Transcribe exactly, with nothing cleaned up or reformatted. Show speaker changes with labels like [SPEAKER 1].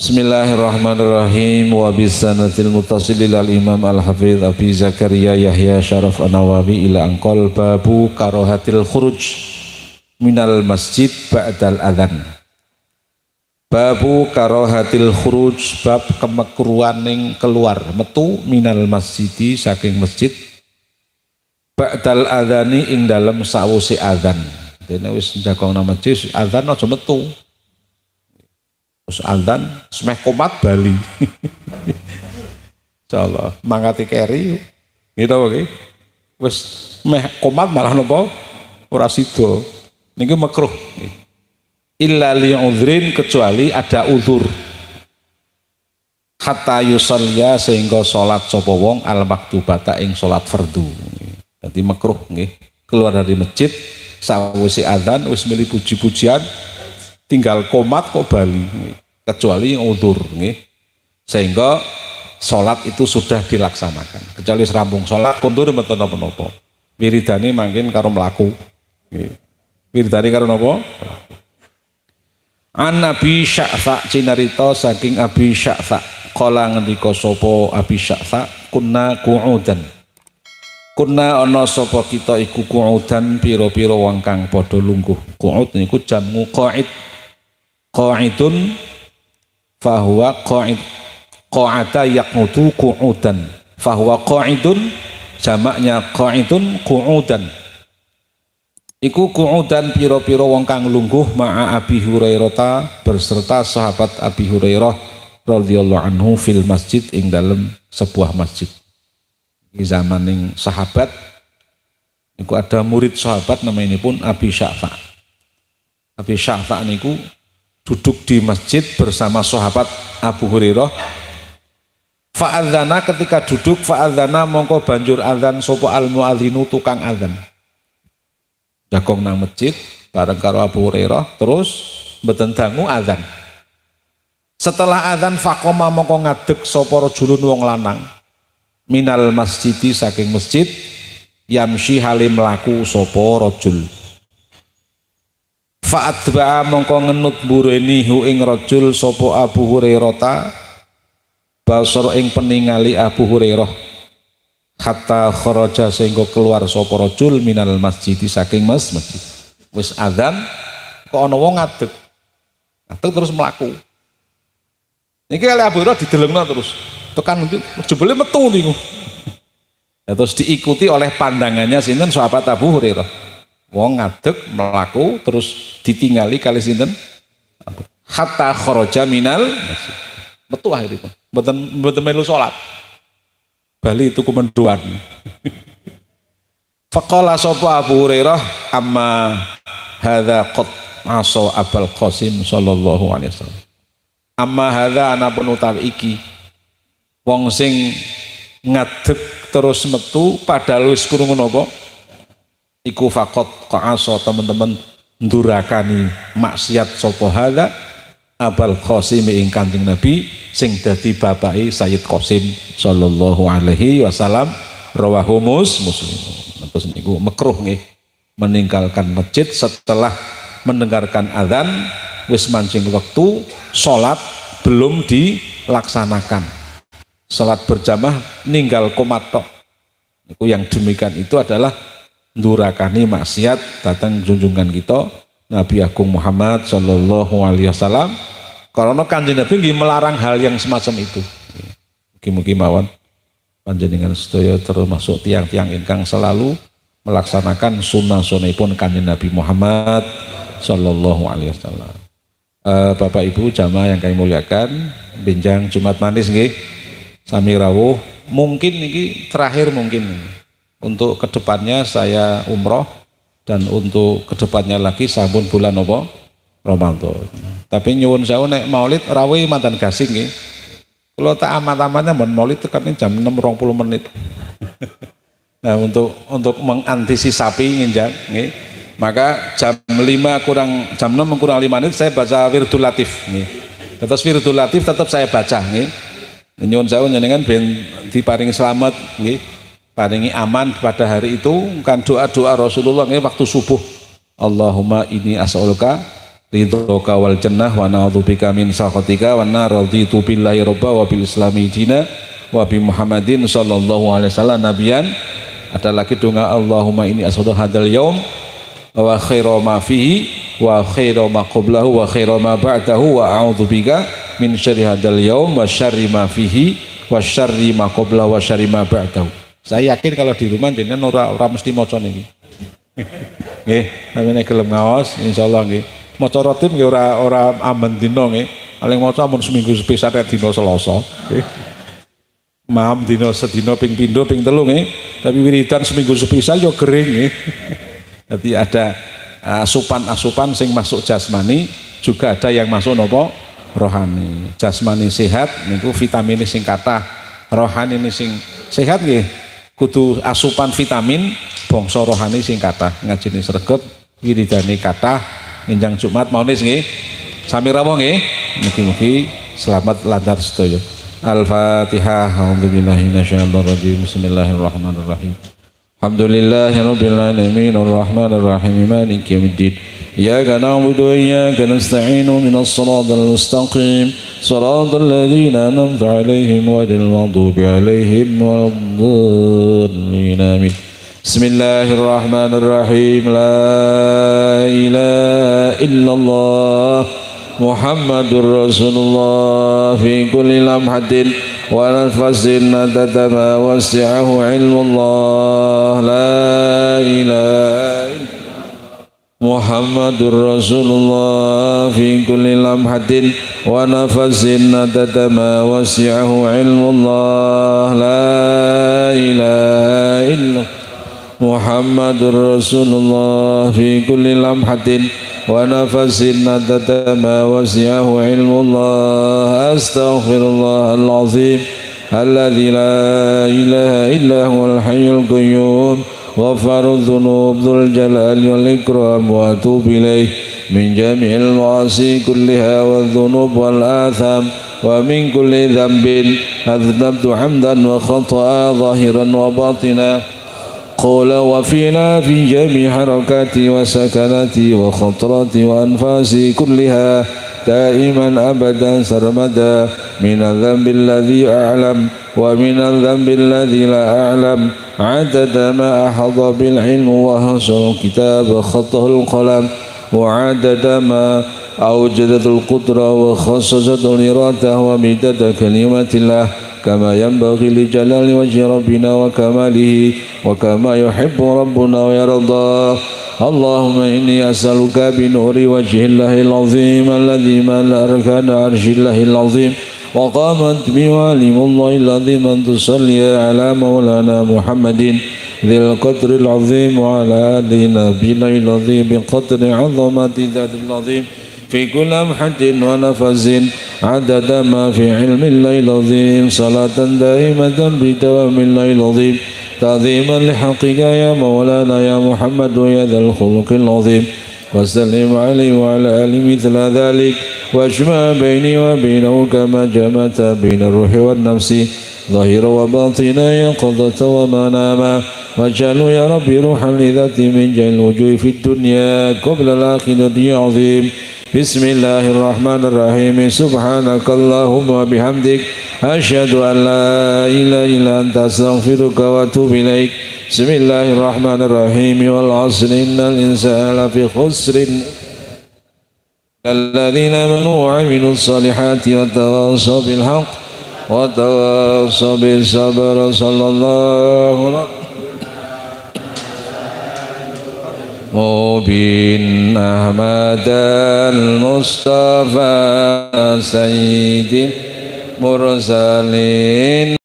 [SPEAKER 1] Bismillahirrahmanirrahim. Wa bisanatil mutasilil al imam al hafidh Abi Zakaria Yahya Syaraf an-Nawawi ila angkol babu karohatil khuruj minal masjid ba'dal adhan. Babu karohatil khuruj, bab kemekruaning keluar metu minal masjidi saking masjid ba'dal adhani ing dalem sawuse adhan. Dene wis njagong nama masjid adhan aja metu. Terus azan semeh komat bali. Insyaallah mangati keri gitu oke. Wis meh komat malah napa ora sida. Niki makruh. Illa li udhrin, kecuali ada uzur. Hatta yusalliya, sehingga salat sapa wong al maktubata ing salat fardu. Dadi makruh nggih. Keluar dari masjid sawise azan wis milih puji-pujian tinggal komat kok bali, kecuali yang udzur nggih, sehingga sholat itu sudah dilaksanakan. Kecuali serampung sholat kundur mboten napa-napa. Wiridane mangkin karo mlaku nggih. Wiridane karo napa? An Abi Sya'tha, cinarita saking Abi Sya'tha, kala ngendika sapa Abi Sya'tha, kunna qu'udan. Kunna ana sapa kita iku qu'udan pira-pira wong kang padha lungguh. Qu'ud niku jamu qa'id. Qa'idun fahuwa qa'id, qa'ada yaq'udu qu'udan, fahuwa qa'idun, jamaknya qa'idun qu'udan. Iku qu'udan pira-pira wong kang lungguh ma'a Abi Hurairah, berserta sahabat Abi Hurairah radhiyallahu anhu fil masjid ing dalem sebuah masjid. Di zamaning sahabat niku ada murid sahabat namanya pun Abi Sya'tha. Abi Sya'tha niku duduk di masjid bersama sahabat Abu Hurairah. Fa'adzana, ketika duduk fa'adzana mongko banjur adzan sapa al muadzinu, tukang adzan. Jagong nang masjid bareng karo Abu Hurairah, terus mboten dangu adzan. Setelah adzan faqoma mongko ngadeg sapa rajulun wong lanang minal masjidi saking masjid, yamshi halim mlaku sapa rajul. Fa'atba'a mongko ngenut bureni hu ing rajul sapa Abu Hurairah ta basara ing peningali Abu Hurairah, hatta kharaja sehingga keluar sapa rajul minal masjid saking mas masjid. Wis adzan kok ana wong ngadeg. Ngadeg terus mlaku. Niki kali Abu Hurairah didelengno terus. Tekan jebule metu niku. Terus diikuti oleh pandangannya sinten sahabat Abu Hurairah. Wong ngadeg melaku terus ditinggali kali sinten hatta kharaja minal masjid. Metu akhiripun mboten mboten melu salat bali itu kumenduan. Faqala sapa Abu Hurairah, amma hadza qad asa Abul Qasim sallallahu alaihi wasallam. Amma hadza ana penutawi iki wong sing ngadeg terus metu padahal wis krungu napa iku fakot ka'asa, teman-teman ndurakani maksiat sapa hadza Abul Qasim ing Kanjeng Nabi sing dadi bapake Sayyid Qasim sallallahu alaihi wasallam, rawahu Muslim. Terus niku makruh nggih meninggalkan masjid setelah mendengarkan azan wis mancing waktu salat belum dilaksanakan. Salat berjamaah ninggal komat tok. Niku yang demikian itu adalah ndurakani maksiat datang junjungan kita Nabi Agung Muhammad sallallahu alaihi wasallam, karena Kanjeng Nabi nggih melarang hal yang semacam itu. Mugi-mugi mawon panjenengan sedaya termasuk tiang-tiang ingkang selalu melaksanakan sunnah-sunnahipun Kanjeng Nabi Muhammad sallallahu alaihi wasallam. Uh, Bapak Ibu jamaah yang kami muliakan, benjang Jumat manis nggih sami rawuh, mungkin niki terakhir mungkin untuk kedepannya saya umroh, dan untuk kedepannya lagi sampun bulan apa? Ramadan. Tapi nyuwun sewu nek maulid rawi mantan gasing nggih. Kalau tak amat-amatnya men maulid tekan jam enam dua puluh menit. Nah, untuk untuk mengantisipasi nginjak nggih, maka jam lima kurang jam enam kurang lima menit saya baca Wirdul Latif nggih. Terus Wirdul Latif tetap saya baca nggih. Nyuwun sewu njenengan ben diparingi selamat nggih. Paringi aman pada hari itu, kan doa-doa Rasulullah ini waktu subuh. Allahumma inni as'aluka ridhoka wal jannah wa na'udzubika min sakhatika wa nar raditu billahi robba wa bil islami dina wa bi Muhammadin sallallahu alaihi wasallam nabiyan. Ada lagi doa Allahumma inni as'aluka hadzal yaum wa khairu ma fihi wa khairu ma qablahu wa khairu ma ba'dahu wa a'udzubika min syarri hadzal yaum wa syarri ma fihi wa syarri ma qablahu wa syarri ma ba'dahu. Saya yakin kalau di rumah jenengan ora ora mesti maca niki. Nggih, sampeyan gelem ngaos insyaallah nggih. Maca rutin nggih ora ora amben dina nggih. Paling maca mun seminggu sepisan nek dina Selasa. Nggih. Maam dina sedina ping pindho ping telu nggih. Tapi wiridan seminggu sepisan yo kering nggih. Jadi ada asupan-asupan sing masuk jasmani, juga ada yang masuk nopo rohani. Jasmani sehat niku vitamin sing kathah, rohani ini sing sehat nggih. Kudu asupan vitamin bangsa rohani sing kathah, ngajine sregep, wiridane kathah, njenjang Jumat maunis nggih. Sami rawuh nggih. Mugi-mugi selamat lancar sedaya. Al-Fatihah. A'udzubillahi minasyaitonir rajim. Bismillahirrahmanirrahim. Alhamdulillahirabbil alamin arrahmanir rahim maliki yaumiddin. Iyyaka na'budu wa iyyaka nasta'in ihdinas siratal mustaqim siratal ladzina an'amta 'alaihim ghairil maghdubi 'alaihim waladdallin amin. Bismillahirrahmanirrahim. La ilaha illallah Muhammadur Rasulullah fi kulli lamhatin wa nafasin adada ma wasi'ahu ilmullah. La ilaha Muhammadur Rasulullah fi kulli lamhatin wa nafasin adada ma wasi'ahu ilmullah. La ilaha illallah Muhammadur Rasulullah fi kulli lamhatin wa nafasin adada ma wasi'ahu ilmullah. Astaghfirullahal azim alladzi la ilaha illa huwal hayyul qayyum ghafarudz dzunub dzul jalali wal ikram wa atubu ilaih min jami'il ma'asi kulliha wadz dzunub wal atham wa min kulli dhanbin adhnabtu hamdan wa khata'a zahiran wa batina qawla wa fina fi jami' harakati wa sakanati wa khatrati wa anfasi kulliha daiman abadan sarmada min adh-dhanbi alladhi a'lam wa min adh-dhanbi alladhi la a'lam adada ma ahadha bil ilm wa hasal kitab khattahu al-qalam wa adada ma awjadatul qudra wa khassasatul irada wa midada kalimatillah kama yanbaghi li jalali wajhi rabbina wa kamalihi wa kama yuhibbu rabbuna wa yarda. Allahumma inni as'aluka bi nuri wajhillahil azim alladhi mala arkana arshillahil azim wa qamat bi walimullahil azim an tusalli ala maulana Muhammadin dhil qadril azim wa ala ali nabiyil azim bi qadri azamati dhatil azim fi kulli lamhatin wa nafasin adada ma fi ilmil lail azim salatan daimatan bi dawamil lail azim تعظيما لحقك يا مولانا يا محمد يا ذا الخلق العظيم وسلم عليه وعلى آله مثل ذلك واجمع بيني وبينه كما جمعت بين الروح والنفس ظاهرا وباطنا يقظة ومناما واجعله يا ربي روحا لذاتي من جل الوجوه في الدنيا قبل الآخرة عظيم. بسم الله الرحمن الرحيم. سبحانك اللهم وبحمدك أشهد أن لا إله إلا أنت أستغفرك وأتوب إليك. بسم الله الرحمن الرحيم. والعصر إن الإنسان لفي خسر الذين آمنوا وعملوا الصالحات وتواصوا بالحق وتواصوا بالصبر. صلى الله عليه وسلم. مبين أحمد المصطفى سيد المرسلين.